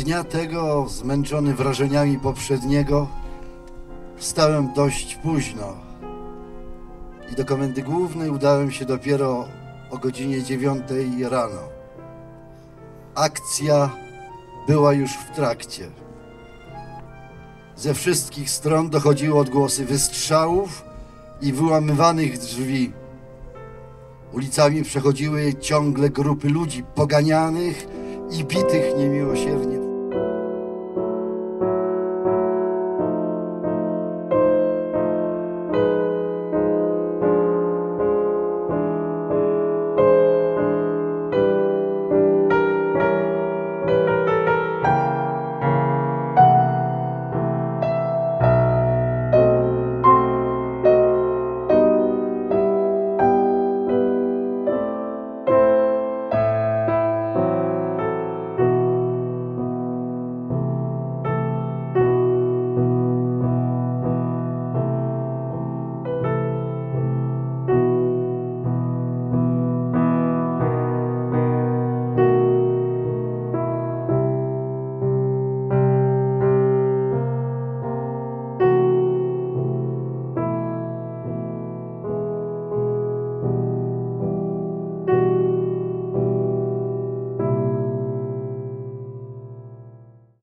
Dnia tego, zmęczony wrażeniami poprzedniego, wstałem dość późno i do komendy głównej udałem się dopiero o godzinie 9 rano. Akcja była już w trakcie. Ze wszystkich stron dochodziły odgłosy wystrzałów i wyłamywanych drzwi. Ulicami przechodziły ciągle grupy ludzi poganianych i bitych niemiłosiernie